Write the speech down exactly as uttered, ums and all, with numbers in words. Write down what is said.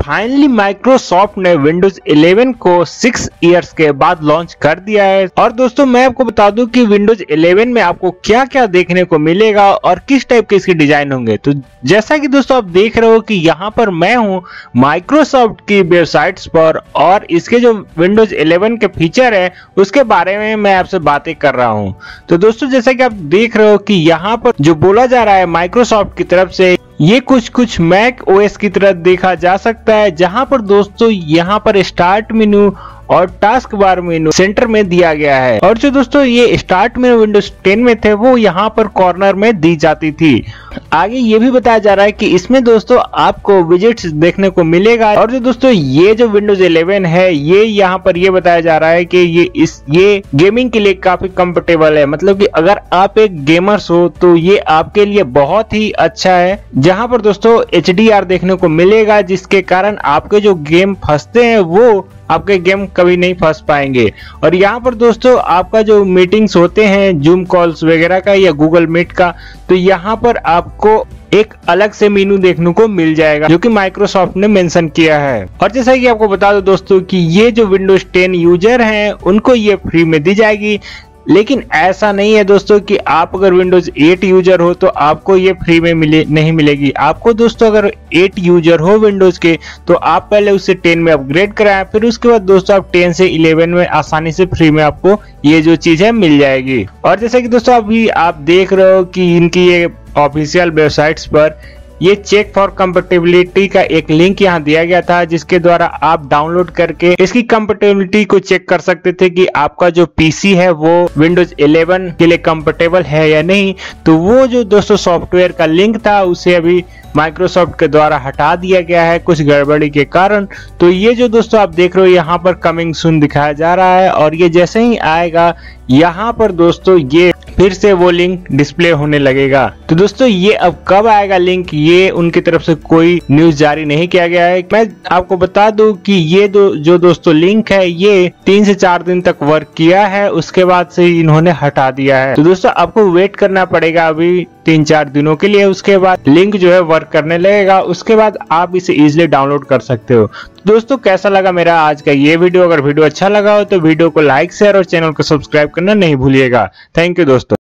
Finally Microsoft ने Windows eleven को six years के बाद लॉन्च कर दिया है। और दोस्तों मैं आपको बता दूं कि विंडोज इलेवन में आपको क्या क्या देखने को मिलेगा और किस टाइप के इसके डिजाइन होंगे। तो जैसा कि दोस्तों आप देख रहे हो कि यहाँ पर मैं हूँ माइक्रोसॉफ्ट की वेबसाइट्स पर और इसके जो विंडोज इलेवन के फीचर है उसके बारे में मैं आपसे बातें कर रहा हूँ। तो दोस्तों जैसा कि आप देख रहे हो कि यहाँ पर जो बोला जा रहा है माइक्रोसॉफ्ट की तरफ से, ये कुछ कुछ मैक ओएस की तरह देखा जा सकता है, जहां पर दोस्तों यहां पर स्टार्ट मेनू और टास्क बार मेनू सेंटर में दिया गया है। और जो दोस्तों ये स्टार्ट मेनू विंडोज टेन में थे वो यहाँ पर कॉर्नर में दी जाती थी। आगे ये भी बताया जा रहा है कि इसमें दोस्तों आपको विजेट्स देखने को मिलेगा। और जो दोस्तों ये जो विंडोज इलेवन है ये यहाँ पर ये बताया जा रहा है कि ये इस ये गेमिंग के लिए काफी कंफर्टेबल है, मतलब कि अगर आप एक गेमर्स हो तो ये आपके लिए बहुत ही अच्छा है, जहां पर दोस्तों एच डी आर देखने को मिलेगा, जिसके कारण आपके जो गेम फंसते हैं वो आपके गेम कभी नहीं फंस पाएंगे। और यहाँ पर दोस्तों आपका जो मीटिंग्स होते हैं जूम कॉल्स वगैरह का या गूगल मीट का, तो यहाँ पर आपको एक अलग से मेनू देखने को मिल जाएगा जो कि माइक्रोसॉफ्ट ने मेंशन किया है। और जैसा कि आपको बता दो दोस्तों कि ये जो विंडोज टेन यूजर हैं उनको ये फ्री में दी जाएगी, लेकिन ऐसा नहीं है दोस्तों कि आप अगर विंडोज एट यूजर हो तो आपको ये फ्री में मिले नहीं मिलेगी। आपको दोस्तों अगर एट यूजर हो विंडोज के तो आप पहले उससे टेन में अपग्रेड कराएं, फिर उसके बाद दोस्तों आप टेन से इलेवन में आसानी से फ्री में आपको ये जो चीज है मिल जाएगी। और जैसे कि दोस्तों अभी आप देख रहे हो कि इनकी ये ऑफिशियल वेबसाइट्स पर ये चेक फॉर कंपेटिबिलिटी का एक लिंक यहाँ दिया गया था, जिसके द्वारा आप डाउनलोड करके इसकी कंपेटिबिलिटी को चेक कर सकते थे कि आपका जो पीसी है वो विंडोज इलेवन के लिए कंपेटेबल है या नहीं। तो वो जो दोस्तों सॉफ्टवेयर का लिंक था उसे अभी माइक्रोसॉफ्ट के द्वारा हटा दिया गया है कुछ गड़बड़ी के कारण। तो ये जो दोस्तों आप देख रहे हो यहाँ पर कमिंग सून दिखाया जा रहा है, और ये जैसे ही आएगा यहाँ पर दोस्तों ये फिर से वो लिंक डिस्प्ले होने लगेगा। तो दोस्तों ये अब कब आएगा लिंक, ये उनकी तरफ से कोई न्यूज जारी नहीं किया गया है। मैं आपको बता दूं कि ये दो जो दोस्तों लिंक है ये तीन से चार दिन तक वर्क किया है, उसके बाद से इन्होंने हटा दिया है। तो दोस्तों आपको वेट करना पड़ेगा अभी तीन चार दिनों के लिए, उसके बाद लिंक जो है वर्क करने लगेगा, उसके बाद आप इसे इजिली डाउनलोड कर सकते हो। तो दोस्तों कैसा लगा मेरा आज का ये वीडियो? अगर वीडियो अच्छा लगा हो तो वीडियो को लाइक शेयर और चैनल को सब्सक्राइब करना नहीं भूलिएगा। थैंक यू दोस्तों।